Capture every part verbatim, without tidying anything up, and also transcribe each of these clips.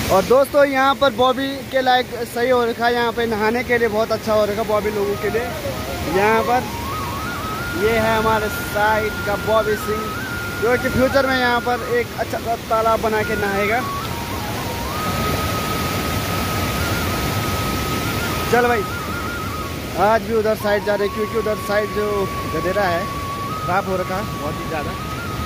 और दोस्तों यहाँ पर बॉबी के लायक सही हो रखा है, यहाँ पे नहाने के लिए बहुत अच्छा हो रखा है बॉबी लोगों के लिए। यहाँ पर ये है हमारे साइड का बॉबी सिंह, जो कि फ्यूचर में यहाँ पर एक अच्छा तालाब बना के नहाएगा। चल भाई, आज भी उधर साइड जा रहे हैं क्योंकि उधर साइड जो गदेरा है खराब हो रखा है बहुत ही ज़्यादा।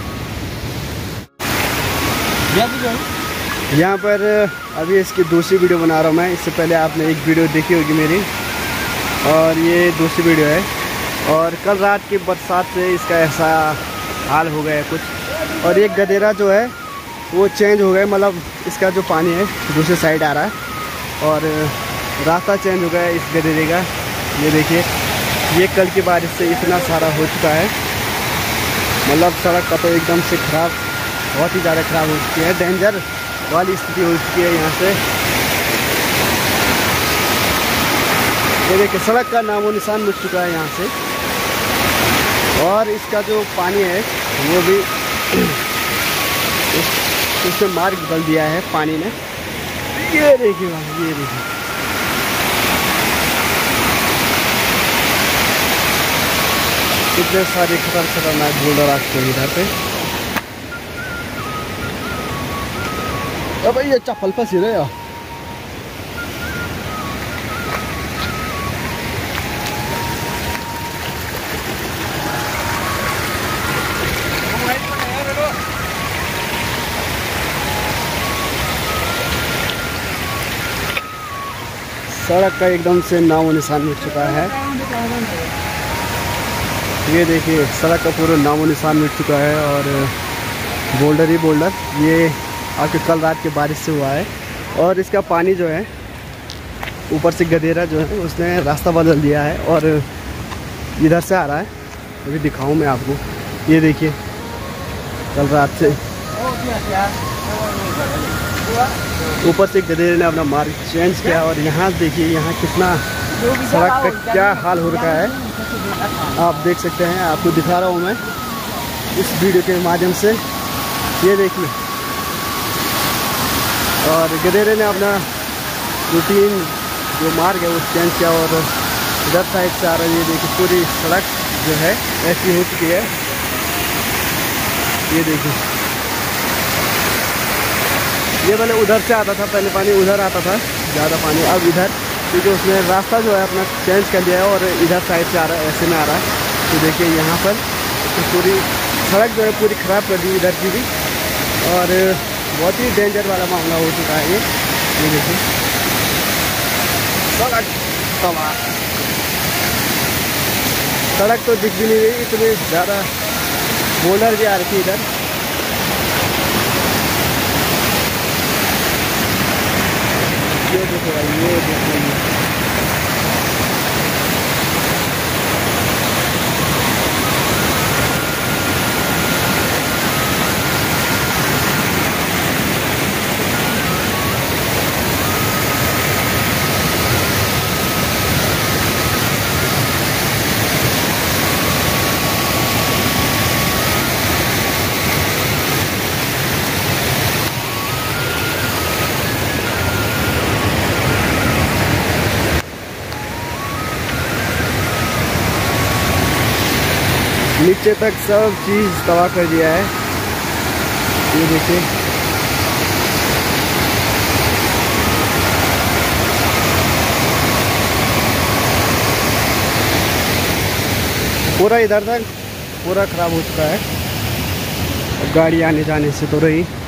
यहाँ पर अभी इसकी दूसरी वीडियो बना रहा हूँ मैं। इससे पहले आपने एक वीडियो देखी होगी मेरी, और ये दूसरी वीडियो है। और कल रात की बरसात से इसका ऐसा हाल हो गया है कुछ। और एक गदेरा जो है वो चेंज हो गया, मतलब इसका जो पानी है दूसरे साइड आ रहा है और रास्ता चेंज हो गया है इस गदेरे का। ये देखिए, ये कल की बारिश से इतना सारा हो चुका है, मतलब सड़क का तो एकदम से ख़राब, बहुत ही ज़्यादा ख़राब हो चुकी है, डेंजर वाली स्थिति हो चुकी है यहाँ से। ये देखिए, सड़क का नामो निशान मिट चुका है यहाँ से। और इसका जो पानी है वो भी उसने मार्ग बदल दिया है पानी ने। ये देखिए भाई, ये देखिए, कितने सारे खतर खतरनाक बोल्डर आते हैं इधर पे। अब ये चप्पल फंसी रहे यार। सड़क का एकदम से नामो निशान मिट चुका है। ये देखिए, सड़क का पूरा नामो निशान मिट चुका है और बोल्डर ही बोल्डर ये आके कल रात के बारिश से हुआ है। और इसका पानी जो है ऊपर से गदेरा जो है उसने रास्ता बदल दिया है और इधर से आ रहा है। अभी दिखाऊं मैं आपको, ये देखिए, कल रात से ऊपर से गदेरे ने अपना मार्ग चेंज किया। और यहाँ देखिए, यहाँ कितना सड़क का क्या हाल हो रखा है, आप देख सकते हैं। आपको दिखा रहा हूँ मैं इस वीडियो के माध्यम से, ये देखिए। और गदेरे ने अपना रूटीन जो मार्ग है वो चेंज किया और इधर साइड से आ रहा है। ये देखिए, पूरी सड़क जो है ऐसी हो चुकी है। ये देखिए, ये पहले उधर से आता था, पहले पानी उधर आता था ज़्यादा पानी, अब इधर, क्योंकि उसने रास्ता जो है अपना चेंज कर लिया है और इधर साइड से आ रहा है, ऐसे में आ रहा है। तो देखिए यहाँ पर तो पूरी सड़क जो है पूरी ख़राब कर दी इधर की भी, और बहुत ही डेंजर वाला मामला हो चुका है ये। ये देखिए, सड़क तबाह, सड़क तो दिख भी नहीं रही, इतनी ज़्यादा बोल्डर भी आ रही थी इधर। ये देखो भाई, ये देखो, नीचे तक सब चीज़ तबाह कर दिया है। ये देखिए, पूरा इधर तक पूरा ख़राब हो चुका है। गाड़ी आने जाने से तो रही।